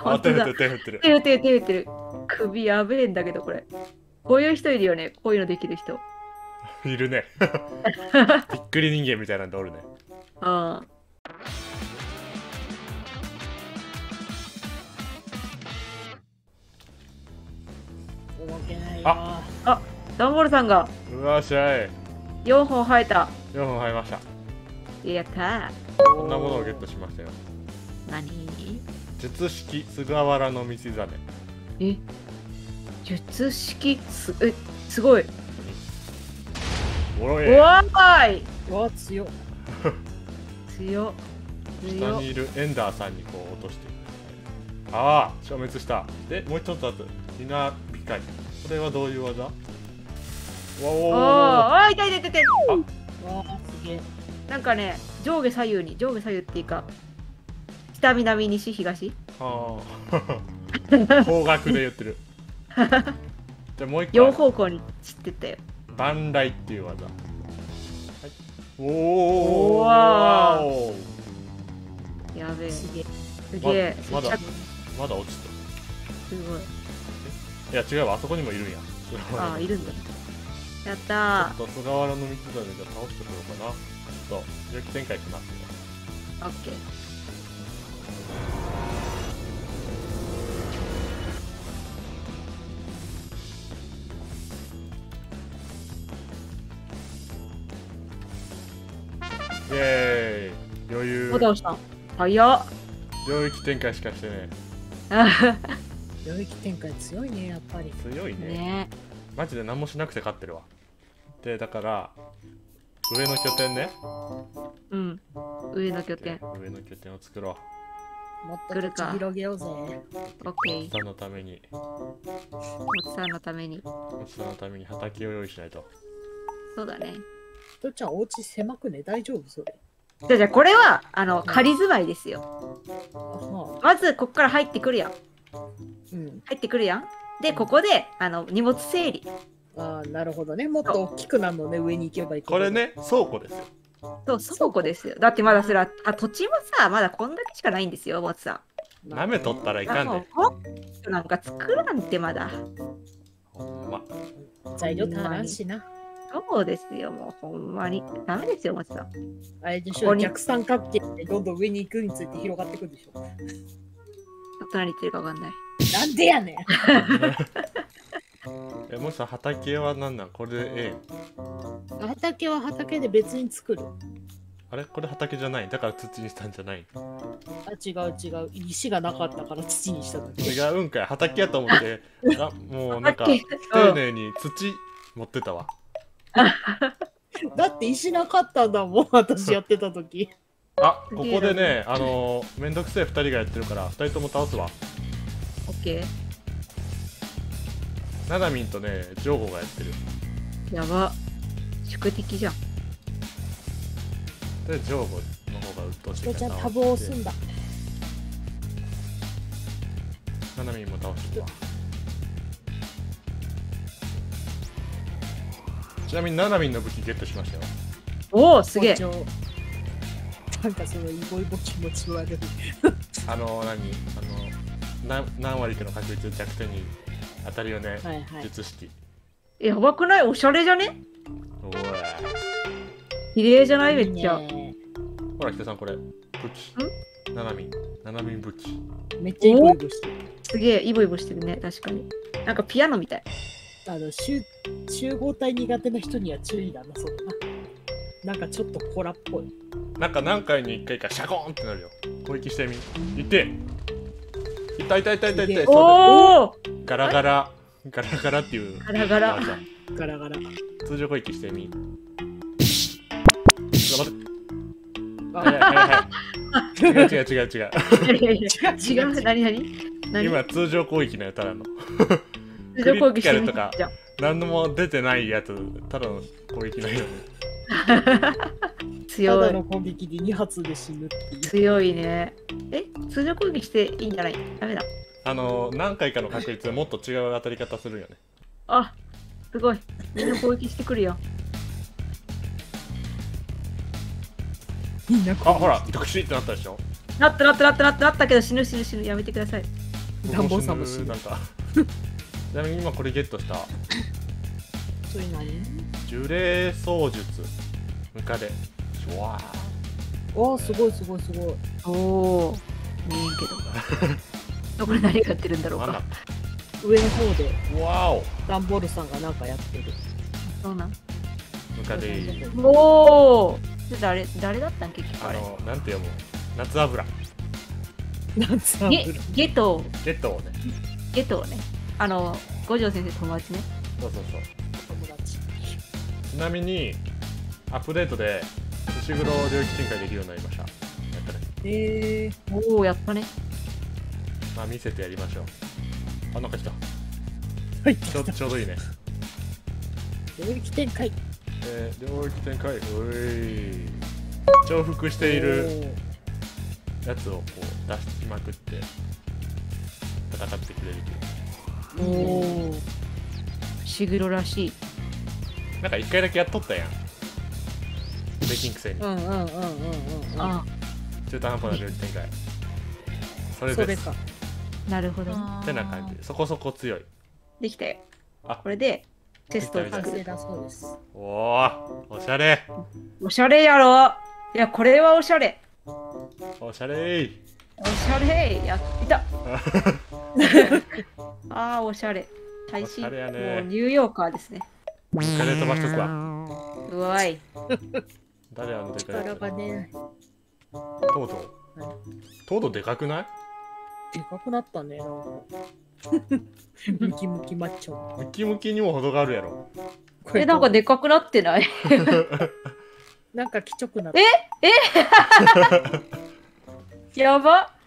本当だ。 手振ってる。 手振ってる、手振ってる。首やべえんだけど、これ。こういう人いるよね。こういうのできる人。 いるね。びっくり人間みたいなんでおるね。 あ動けないよ。 あ、ダンボールさんがうわっしゃい。 4本生えた。 4本入りました。 やったこんなものをゲットしましたよ。 ー。何？ 術式菅原道真。 え、術式すごい。うおろえ。 わーい。 うわ、強っ。 強っ。 下にいるエンダーさんにこう落としていく。ああ、消滅した。で、もう一つあと、稲光。これはどういう技？わおああ、痛い痛い痛い痛い。 わあ、すげえ。 なんかね、上下左右に、上下左右っていうか、北南西東。 ああ。方角で言ってる。じゃあもう一個。 両方向に散ってったよ。 万来っていう技。はい、おお。 わお。 やべえ。 すげえ。 すげえ。 まだ接着まだ落ちてすごい。 る。いや違うわ、あそこにもいるんや。 ああ、いるんだ。やったー。 ちょっと菅原道真でじゃあ倒してこようかな。ちょっと猟奇展開しますね。 オッケー。 イエーイ、余裕。 もう倒した。早っ。 領域展開しかしてね。 領域展開強いね、やっぱり。 強いね。 ねマジで何もしなくて勝ってるわ。で、だから、上の拠点ね。 うん。上の拠点。 上の拠点を作ろもっと土地広げようぜ。 オッケう。 ー。 下のために、 もつさんのために。 下のために畑を用意しないと。 そうだね。 とっちゃん、お家狭くね、大丈夫それ。 じゃあこれは、仮住まいですよ。 はまず、ここから入ってくるやん。 あ、うん。 入ってくるやん。で、ここで、荷物整理。 ああ、なるほどね。もっと大きくなるのね、上に行けばいい。 これ。ね、倉庫ですよ。 そう、倉庫ですよ。だってまだそれは、土地もさ、まだこんだけしかないんですよ、もつさん。 舐めとったらいかんね。 もうなんか作らんってまだ。 ほんま。 材料足らんしな。 そうですよ、もうほんまに。ダメですよ、もつさん。 あれでしょ、 ここに逆三角形でどんどん上に行くについて広がっていくんでしょ。 ちょっと何言ってるかわかんない。 なんでやねん。 もしさ、畑は何なん？これでええ？ 畑は畑で別に作る。 あれこれ畑じゃない。だから土にしたんじゃない。 あ、違う違う。石がなかったから土にしただけ。 違うんかい。畑やと思って、あ、もうなんか、 畑丁寧に土持ってたわ。 だって石なかったんだもん、私やってた時。 あ、ここでね、めんどくせえ2人がやってるから、2人とも倒すわ。 オッケナナミンとね、ジョーゴがやってる。 ー。やば。宿敵じゃん。 で、ジョーゴの方が鬱陶しいとっちゃん、 からタブを押すんだ。 ナナミンも倒してるわ。ちなみにナナミンの武器ゲットしましたよ。 おお、すげえ。 包丁なんかそのイボイボ気持ち悪い。 何割かの確率で弱点に当たるよね。 はいはい。 術式。 やばくない？おしゃれじゃね？ おい。 綺麗じゃない？めっちゃ。 いいねほら、北さんこれ。武器。ナナミン武器。 めっちゃイボイボしてる。 すげえ、イボイボしてるね、確かに。なんかピアノみたい。 集合体苦手な人には注意だな、それな。なんかちょっとホラっぽい。 なんか何回に1回かシャコーンってなるよ。攻撃してみ。いって痛い痛い痛い痛い痛い。 おおガラガラっていうガラガラ技。 ガラガラ。 通常攻撃してみ。ちょっと待って。 あ違う。 違う、何今通常攻撃のやたらの。 通常攻撃してみクリティカルとかじゃん。 何も出てないやつ、ただの攻撃のように。 た強い。 だの攻撃で2発で死ぬっていう。 強いね。通常攻撃していいんじゃない？ダメだ。 何回かの確率でもっと違う当たり方するよね。 あ、すごい。みんな攻撃してくるよ。 みんなあ、ほら、特殊ってなったでしょ。 なったけど死ぬ。やめてください。 暖房さんも死ぬなんかちなみに今これゲットしたそれ何？ 呪霊操術ムカデシュワおー、すごいすごいすごい。 おお。見えんけど。これ何やってるんだろーなんだうか。 上の方でわおダンボールさんがなんかやってる。 そうなん。 ムカデおお。誰だったん結局あれ。 なんて読む夏油なんつうの？ ゲトゲットをねね。五条先生友達ね。 そうそうそう友達。 ちなみにアップデートで石黒領域展開できるようになりました。やったね。 おお、やったね。 まあ見せてやりましょう。あ、なんか来た。 はい、 ちょうどいいね。 領域展開。 領域展開。うい。重複しているやつをこう出しまくって戦ってくれるという。 おお。シグロらしい。 なんか一回だけやっとったやん。できんくせに。 うんうんうんうんうんうん。 あ中途半端な領域展開。それです。 それか。 なるほど。 ってな感じ。そこそこ強い。 できたよ。 あこれでテストをできたみたい作る。 完成だそうです。 おお、おしゃれ。 おしゃれやろ。いや、これはおしゃれ。 おしゃれい。 おしゃれやった。ああ、おしゃれ。最新。 おしゃれやねもうニューヨーカーですね。 ムカデ飛ばしとくわ。 うわい。 誰あのでかいや力つ。 がね、 トートでかくない？ でかくなったね。なんかムキムキマッチョ。 ムキムキにも程があるやろ。 なんかでかくなってない？ なんかきちょくなった。 やば。